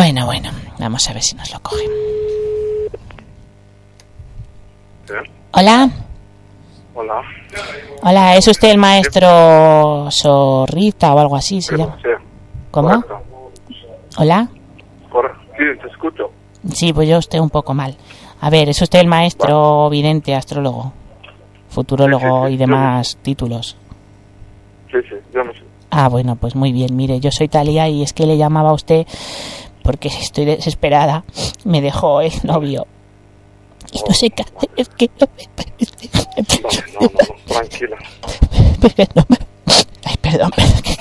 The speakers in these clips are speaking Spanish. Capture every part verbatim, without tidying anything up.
Bueno, bueno, vamos a ver si nos lo coge. ¿Sí? Hola. Hola. Hola, ¿es usted el maestro Zorrita o algo así se llama? Sí. ¿Cómo? Correcto. Hola. Correcto. Sí, te escucho. Sí, pues yo estoy un poco mal. A ver, ¿es usted el maestro vidente, astrólogo, futurólogo Sí, sí, sí, y demás títulos? Sí, sí, yo no sé. Ah, bueno, pues muy bien. Mire, yo soy Talía y es que le llamaba a usted porque estoy desesperada. Me dejó el novio. Y no sé qué hacer. Es que no me... Vale, no, no, no, tranquila. No me... Ay, perdón.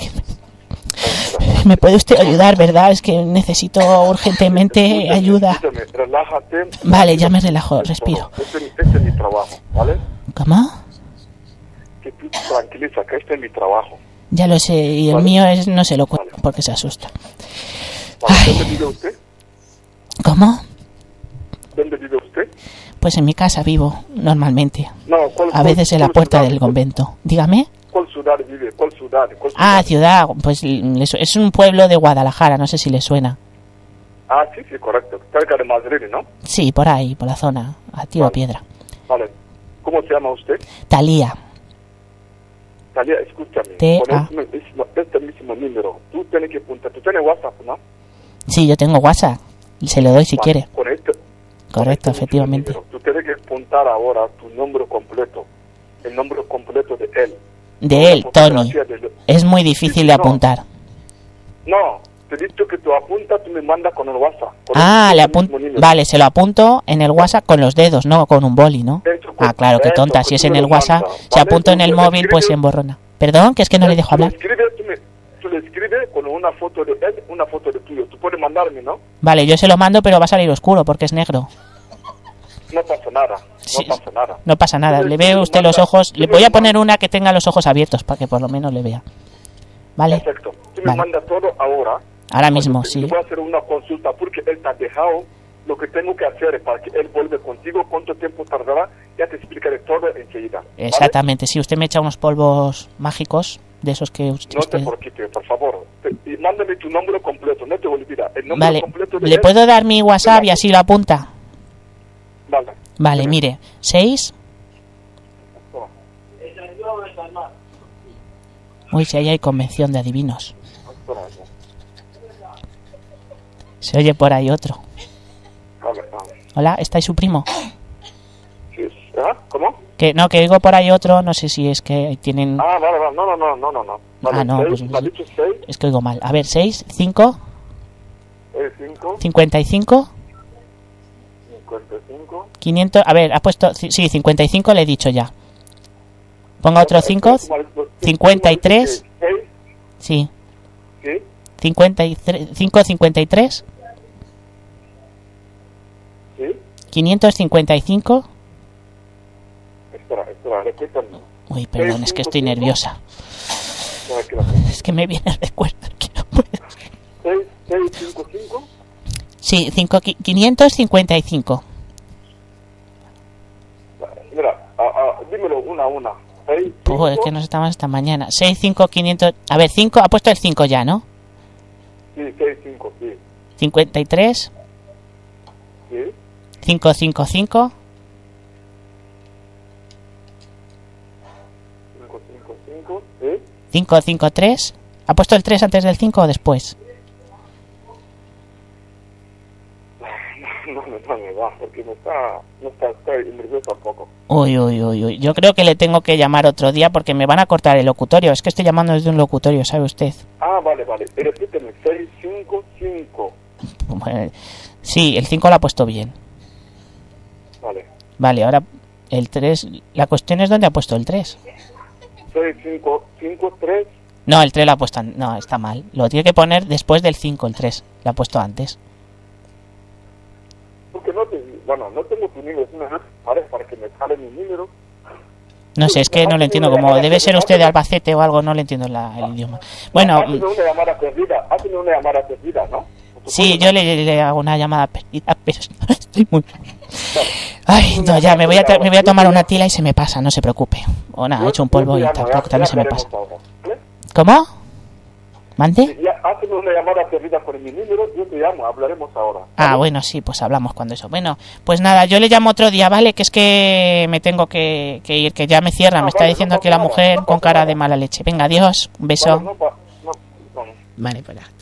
¿Me puede usted ayudar, verdad? Es que necesito urgentemente ayuda. Escúchame, relájate. Vale, ya me relajo, respiro. Este, este es mi trabajo, ¿vale? ¿Cómo? Que tú tranquiliza, que este es mi trabajo. Ya lo sé, y el ¿Vale? mío es no se lo cuento Vale. porque se asusta. Vale, Ay. ¿dónde vive usted? ¿Cómo? ¿Dónde vive usted? Pues en mi casa vivo, normalmente. No, ¿cuál, A veces en la cuál puerta ciudad? del convento. Dígame. ¿Cuál ciudad vive? ¿Cuál ciudad? ¿Cuál ciudad? Ah, ciudad. Pues le su- es un pueblo de Guadalajara, no sé si le suena. Ah, sí, sí, correcto. Cerca de Madrid, ¿no? Sí, por ahí, por la zona. A tiro Vale. piedra. Vale. ¿Cómo se llama usted? Talía. Talía, escúchame. T Con A. este mismo, este mismo número, tú tienes que apuntar. Tú tienes WhatsApp, ¿no? Sí, yo tengo WhatsApp. Se lo doy si Vale, quiere. Con este, Correcto, con este mismo efectivamente. número, tú tienes que apuntar ahora tu nombre completo. El nombre completo de él. De él, Una Tony. fotografía de- Es muy difícil de No. apuntar. No, te he dicho que tú apuntas, tú me mandas con el WhatsApp. Con Ah, este le mismo apunto. número. Vale, se lo apunto en el WhatsApp con los dedos, no con un boli, ¿no? Eso, con- Ah, claro, qué eso, tonta. que Si es tú en me el lo WhatsApp, mandas, si ¿vale? apunto en Tú el le móvil, pues se escribes- emborrona. Perdón, que es que no le dejo Tú le hablar. escribes, tú, me, tú le escribes con una foto de él, una foto de tuyo. Tú puedes mandarme, ¿no? Vale, yo se lo mando, pero va a salir oscuro porque es negro. No pasa nada, no Sí. pasa nada. No pasa nada. Tú me- Le tú me ve lo usted los mandas, ojos. tú Le me voy lo a poner mandas. una que tenga los ojos abiertos para que por lo menos le vea. ¿Vale? Perfecto. Tú me Vale. mandas todo ahora. Ahora mismo, Yo sí. voy a hacer una consulta porque él te ha dejado. Lo que tengo que hacer es para que él vuelva contigo, cuánto tiempo tardará, ya te explicaré todo enseguida. ¿vale? Exactamente. Si usted me echa unos polvos mágicos de esos que usted... No te preocupes, por favor. Te- y mándame tu nombre completo, no te olvides. El nombre Vale. completo de ¿Le él. puedo dar mi WhatsApp y así lo apunta? Vale. Vale, Dime. mire. seis. Toma. Uy, si ahí hay convención de adivinos. Espera, ya. Se oye por ahí otro. Vale, vale. Hola, ¿está ahí su primo? Sí, ¿ah? ¿Cómo? Que no, que oigo por ahí otro, no sé si es que tienen... Ah, vale, vale. No, no, no, no, no. no. Vale, Ah, no, seis, pues- me ha dicho seis, Es que oigo mal. A ver, seis, cinco, eh, cinco, cincuenta y cinco, cincuenta y cinco. quinientos... A ver, ha puesto... Sí, cincuenta y cinco le he dicho ya. Ponga otro cinco. cincuenta y tres. seis, Sí. sí, cincuenta y tres, cinco, cincuenta y tres, sí. quinientos cincuenta y cinco. Espera, espera, repítame. Uy, perdón, es que estoy nerviosa. Espera, que la- Es que me viene el recuerdo. Que no puedo. seis, seis, cinco, cinco. Sí, cinco, qui- quinientos cincuenta y cinco. Mira, ah, ah, dímelo una a una. seis, Pues es cinco, que nos estamos hasta mañana. seis, cinco, quinientos... A ver, cinco, ha puesto el cinco ya, ¿no? sí, seis, cinco, sí, cincuenta y tres, sí. quinientos cincuenta y cinco, cinco, cinco, cinco, sí. quinientos cincuenta y tres. ¿Ha puesto el tres antes del cinco o después? No, no, no me va, porque me está, no está, estoy nervioso un poco. Uy, uy, uy, uy. Yo creo que le tengo que llamar otro día porque me van a cortar el locutorio. Es que estoy llamando desde un locutorio, ¿sabe usted? Ah, vale, vale. Repíteme, seis, cinco, cinco. Bueno, sí, el cinco lo ha puesto bien. Vale. Vale, ahora el tres... La cuestión es dónde ha puesto el tres. seis, cinco, cinco, tres. No, el tres lo ha puesto... an- No, está mal. Lo tiene que poner después del cinco, el tres. Lo ha puesto antes. Porque no te, bueno, no tengo tu número, es una ¿vale? Para que me sale mi número. No sé, es que no lo entiendo. Como debe ser usted de Albacete o algo, no le entiendo la- el idioma. Bueno, Hazme una llamada perdida, hazme una llamada perdida, ¿no? sí, yo le, le hago una llamada perdida, pero estoy muy... Ay, no, ya, me voy, a tra- me voy a tomar una tila y se me pasa, no se preocupe. O nada, he hecho un polvo y tampoco también se me pasa. ¿Cómo? ¿Mande? Si ya haces una llamada perdida con mi número, yo te llamo, hablaremos ahora. ¿Vale? Ah, bueno, sí, pues hablamos cuando eso. Bueno, pues nada, yo le llamo otro día, ¿vale? Que es que me tengo que, que ir, que ya me cierra. Ah, me está vale, diciendo no aquí la pasa mujer nada, no con pasa cara nada. de mala leche. Venga, adiós, un beso. Vale, no, pa- no, no. Vale, pues nada.